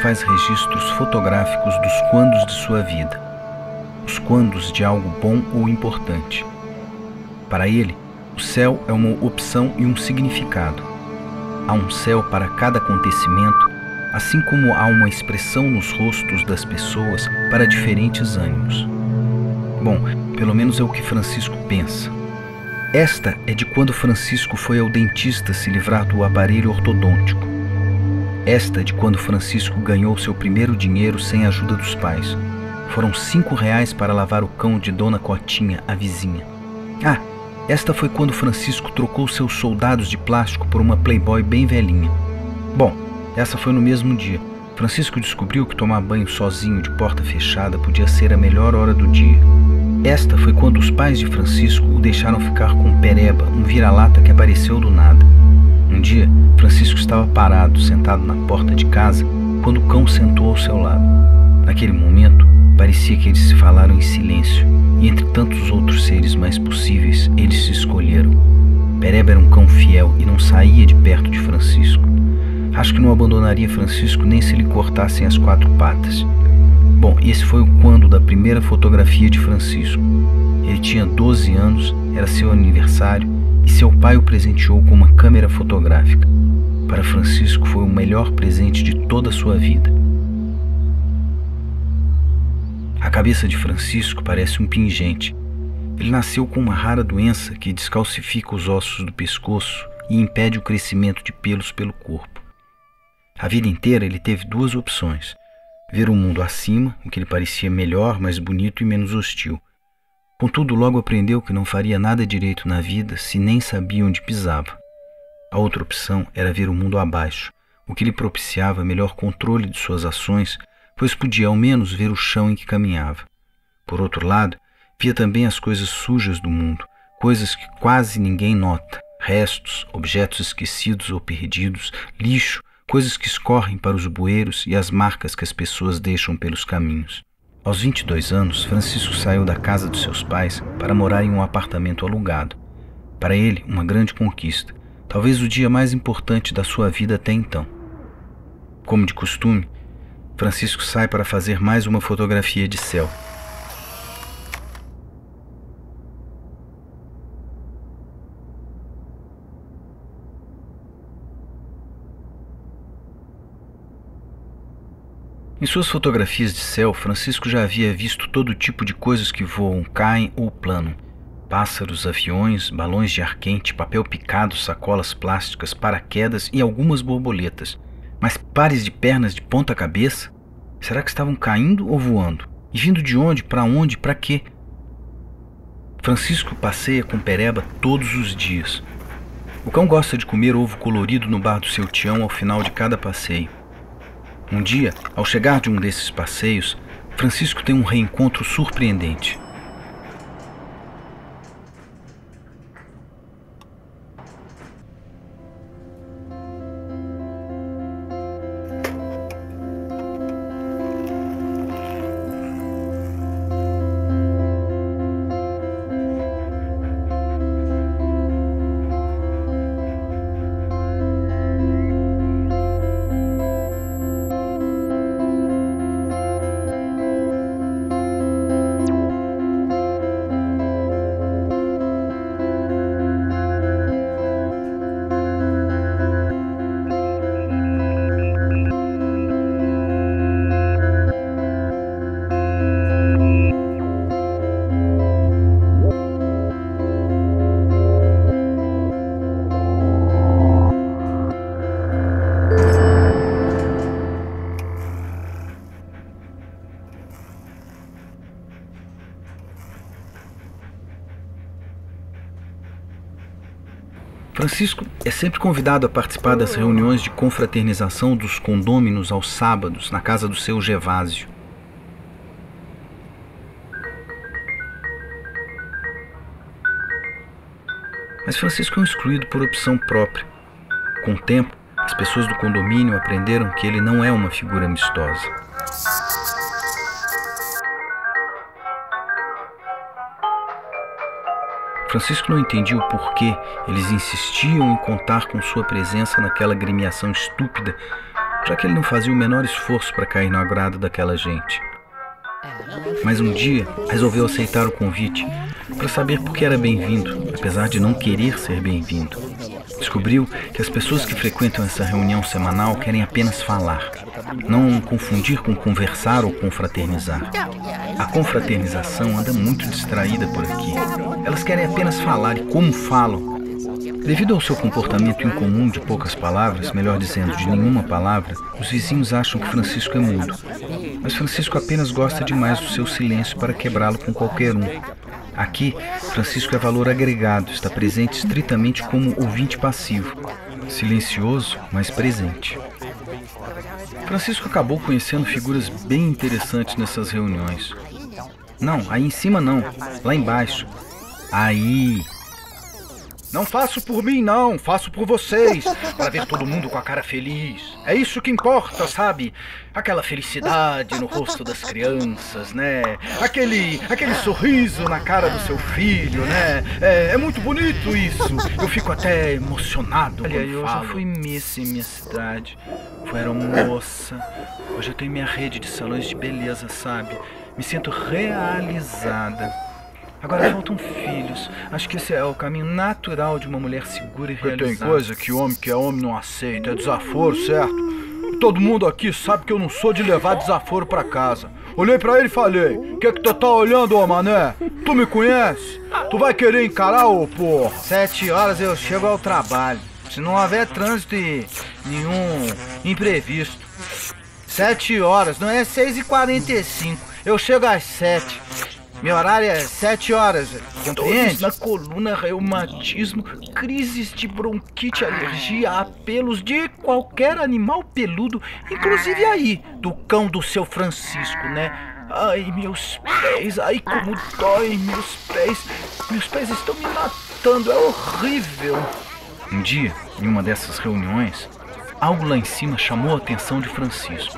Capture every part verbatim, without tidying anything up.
faz registros fotográficos dos quandos de sua vida, os quandos de algo bom ou importante. Para ele, o céu é uma opção e um significado. Há um céu para cada acontecimento, assim como há uma expressão nos rostos das pessoas para diferentes ânimos. Bom, pelo menos é o que Francisco pensa. Esta é de quando Francisco foi ao dentista se livrar do aparelho ortodôntico. Esta é de quando Francisco ganhou seu primeiro dinheiro sem a ajuda dos pais. Foram cinco reais para lavar o cão de Dona Cotinha, a vizinha. Ah, esta foi quando Francisco trocou seus soldados de plástico por uma Playboy bem velhinha. Bom, essa foi no mesmo dia. Francisco descobriu que tomar banho sozinho de porta fechada podia ser a melhor hora do dia. Esta foi quando os pais de Francisco o deixaram ficar com Pereba, um vira-lata que apareceu do nada. Um dia, Francisco estava parado, sentado na porta de casa, quando o cão sentou ao seu lado. Naquele momento, parecia que eles se falaram em silêncio, e entre tantos outros seres mais possíveis, eles se escolheram. Pereba era um cão fiel e não saía de perto de Francisco. Acho que não abandonaria Francisco nem se lhe cortassem as quatro patas. Bom, esse foi o quando da primeira fotografia de Francisco. Ele tinha doze anos, era seu aniversário, e seu pai o presenteou com uma câmera fotográfica. Para Francisco foi o melhor presente de toda a sua vida. A cabeça de Francisco parece um pingente. Ele nasceu com uma rara doença que descalcifica os ossos do pescoço e impede o crescimento de pelos pelo corpo. A vida inteira ele teve duas opções: ver o mundo acima, o que lhe parecia melhor, mais bonito e menos hostil. Contudo, logo aprendeu que não faria nada direito na vida se nem sabia onde pisava. A outra opção era ver o mundo abaixo, o que lhe propiciava melhor controle de suas ações, pois podia ao menos ver o chão em que caminhava. Por outro lado, via também as coisas sujas do mundo, coisas que quase ninguém nota, restos, objetos esquecidos ou perdidos, lixo, coisas que escorrem para os bueiros e as marcas que as pessoas deixam pelos caminhos. Aos vinte e dois anos, Francisco saiu da casa dos seus pais para morar em um apartamento alugado. Para ele, uma grande conquista, talvez o dia mais importante da sua vida até então. Como de costume, Francisco sai para fazer mais uma fotografia de céu. Em suas fotografias de céu, Francisco já havia visto todo tipo de coisas que voam, caem ou planam. Pássaros, aviões, balões de ar quente, papel picado, sacolas plásticas, paraquedas e algumas borboletas. Mas pares de pernas de ponta cabeça? Será que estavam caindo ou voando? E vindo de onde, para onde, para quê? Francisco passeia com Pereba todos os dias. O cão gosta de comer ovo colorido no bar do seu tião ao final de cada passeio. Um dia, ao chegar de um desses passeios, Francisco tem um reencontro surpreendente. Francisco é sempre convidado a participar das reuniões de confraternização dos condôminos aos sábados, na casa do seu Gervásio. Mas Francisco é um excluído por opção própria. Com o tempo, as pessoas do condomínio aprenderam que ele não é uma figura amistosa. Francisco não entendia o porquê eles insistiam em contar com sua presença naquela gremiação estúpida já que ele não fazia o menor esforço para cair no agrado daquela gente. Mas um dia resolveu aceitar o convite para saber por que era bem-vindo, apesar de não querer ser bem-vindo. Descobriu que as pessoas que frequentam essa reunião semanal querem apenas falar, não confundir com conversar ou confraternizar. A confraternização anda muito distraída por aqui. Elas querem apenas falar, e como falam? Devido ao seu comportamento incomum de poucas palavras, melhor dizendo, de nenhuma palavra, os vizinhos acham que Francisco é mudo. Mas Francisco apenas gosta demais do seu silêncio para quebrá-lo com qualquer um. Aqui, Francisco é valor agregado, está presente estritamente como ouvinte passivo. Silencioso, mas presente. Francisco acabou conhecendo figuras bem interessantes nessas reuniões. Não, aí em cima não, lá embaixo. Aí... Não faço por mim, não. Faço por vocês. Para ver todo mundo com a cara feliz. É isso que importa, sabe? Aquela felicidade no rosto das crianças, né? Aquele, aquele sorriso na cara do seu filho, né? É, é muito bonito isso. Eu fico até emocionado. Olha, eu já fui Miss em minha cidade. Fui aeromoça. Hoje eu tenho minha rede de salões de beleza, sabe? Me sinto realizada. Agora faltam filhos. Acho que esse é o caminho natural de uma mulher segura e realizada. Tem coisa que homem que é homem não aceita. É desaforo, certo? Todo mundo aqui sabe que eu não sou de levar desaforo pra casa. Olhei pra ele e falei: o que é que tu tá olhando, ô mané? Tu me conhece? Tu vai querer encarar, ô porra? Sete horas eu chego ao trabalho. Se não houver trânsito e nenhum imprevisto. Sete horas, não é seis e quarenta e cinco. Eu chego às sete. Meu horário é sete horas, compreende? Dores na coluna, reumatismo, crises de bronquite, alergia a pelos de qualquer animal peludo, inclusive aí, do cão do seu Francisco, né? Ai, meus pés, ai como doem meus pés, meus pés estão me matando, é horrível. Um dia, em uma dessas reuniões, algo lá em cima chamou a atenção de Francisco.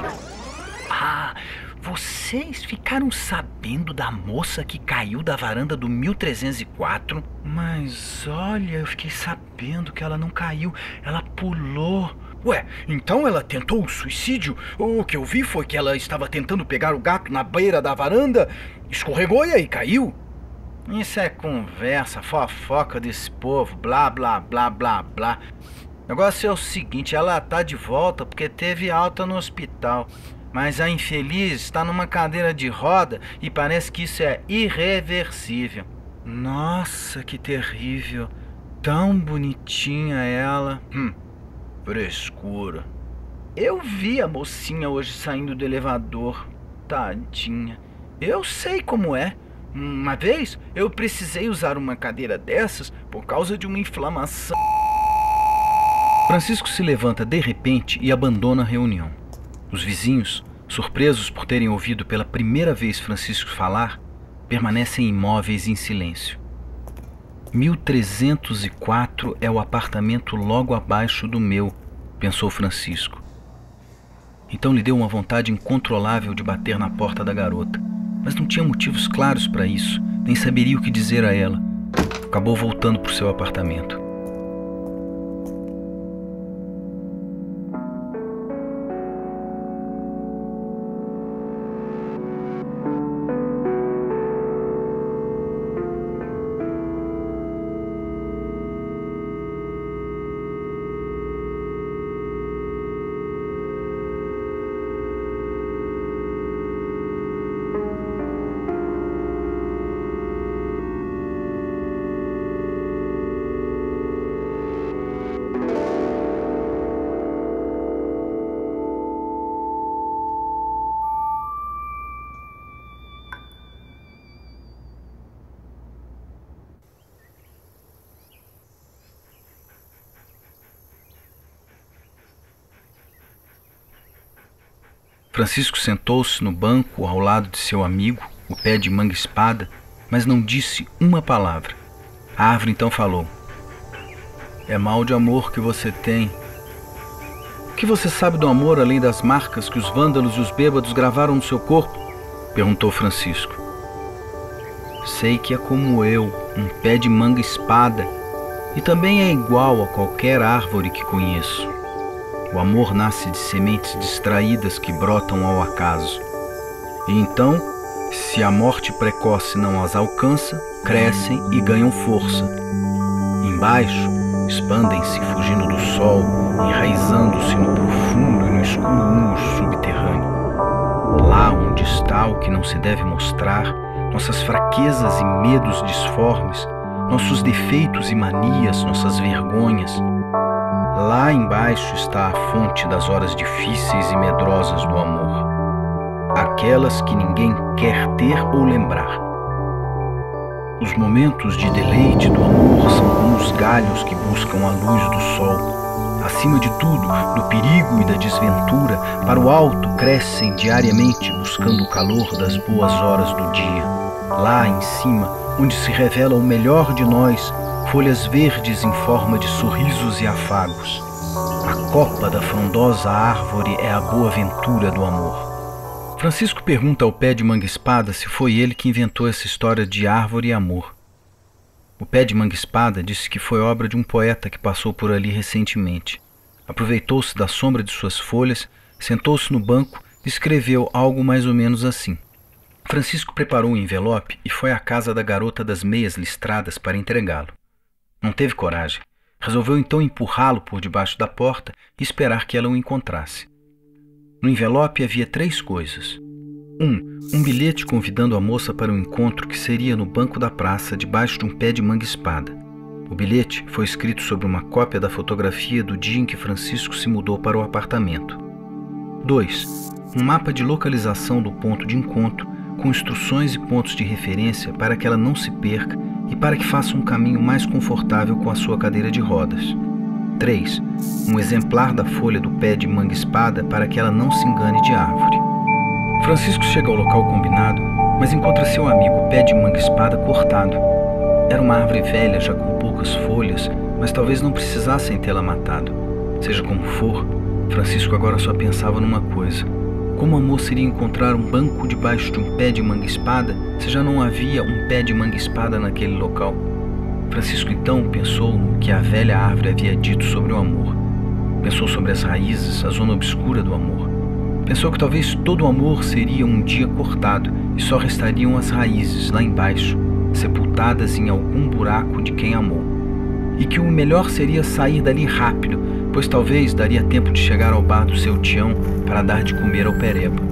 Ah... Vocês ficaram sabendo da moça que caiu da varanda do mil trezentos e quatro? Mas olha, eu fiquei sabendo que ela não caiu, ela pulou. Ué, então ela tentou o suicídio? O que eu vi foi que ela estava tentando pegar o gato na beira da varanda, escorregou e aí caiu. Isso é conversa, fofoca desse povo, blá, blá, blá, blá, blá. O negócio é o seguinte, ela tá de volta porque teve alta no hospital. Mas a infeliz está numa cadeira de roda e parece que isso é irreversível. Nossa, que terrível. Tão bonitinha ela. Hum, frescura. Eu vi a mocinha hoje saindo do elevador. Tadinha. Eu sei como é. Uma vez eu precisei usar uma cadeira dessas por causa de uma inflamação. Francisco se levanta de repente e abandona a reunião. Os vizinhos, surpresos por terem ouvido pela primeira vez Francisco falar, permanecem imóveis em silêncio. mil trezentos e quatro é o apartamento logo abaixo do meu, pensou Francisco. Então lhe deu uma vontade incontrolável de bater na porta da garota, mas não tinha motivos claros para isso, nem saberia o que dizer a ela. Acabou voltando para o seu apartamento. Francisco sentou-se no banco ao lado de seu amigo, o pé de manga-espada, mas não disse uma palavra. A árvore então falou: é mal de amor que você tem. O que você sabe do amor além das marcas que os vândalos e os bêbados gravaram no seu corpo? Perguntou Francisco. Sei que é como eu, um pé de manga-espada, e também é igual a qualquer árvore que conheço. O amor nasce de sementes distraídas que brotam ao acaso. E então, se a morte precoce não as alcança, crescem e ganham força. Embaixo, expandem-se fugindo do sol, enraizando-se no profundo e no escuro humus subterrâneo. Lá onde está o que não se deve mostrar, nossas fraquezas e medos disformes, nossos defeitos e manias, nossas vergonhas. Lá embaixo está a fonte das horas difíceis e medrosas do amor, aquelas que ninguém quer ter ou lembrar. Os momentos de deleite do amor são como os galhos que buscam a luz do sol. Acima de tudo, do perigo e da desventura, para o alto crescem diariamente buscando o calor das boas horas do dia. Lá em cima, onde se revela o melhor de nós, folhas verdes em forma de sorrisos e afagos. A copa da frondosa árvore é a boa-ventura do amor. Francisco pergunta ao pé de manga-espada se foi ele que inventou essa história de árvore e amor. O pé de manga-espada disse que foi obra de um poeta que passou por ali recentemente. Aproveitou-se da sombra de suas folhas, sentou-se no banco e escreveu algo mais ou menos assim. Francisco preparou um envelope e foi à casa da garota das meias listradas para entregá-lo. Não teve coragem. Resolveu então empurrá-lo por debaixo da porta e esperar que ela o encontrasse. No envelope havia três coisas. Um, um bilhete convidando a moça para um encontro que seria no banco da praça, debaixo de um pé de manga-espada. O bilhete foi escrito sobre uma cópia da fotografia do dia em que Francisco se mudou para o apartamento. Dois, um mapa de localização do ponto de encontro, com instruções e pontos de referência para que ela não se perca e para que faça um caminho mais confortável com a sua cadeira de rodas. três. Um exemplar da folha do pé de manga-espada para que ela não se engane de árvore. Francisco chega ao local combinado, mas encontra seu amigo o pé de manga-espada cortado. Era uma árvore velha, já com poucas folhas, mas talvez não precisassem tê-la matado. Seja como for, Francisco agora só pensava numa coisa. Como a moça iria encontrar um banco debaixo de um pé de manga-espada se já não havia um pé de manga-espada naquele local? Francisco então pensou no que a velha árvore havia dito sobre o amor. Pensou sobre as raízes, a zona obscura do amor. Pensou que talvez todo o amor seria um dia cortado e só restariam as raízes lá embaixo, sepultadas em algum buraco de quem amou. E que o melhor seria sair dali rápido, pois talvez daria tempo de chegar ao bar do seu Tião para dar de comer ao pereba.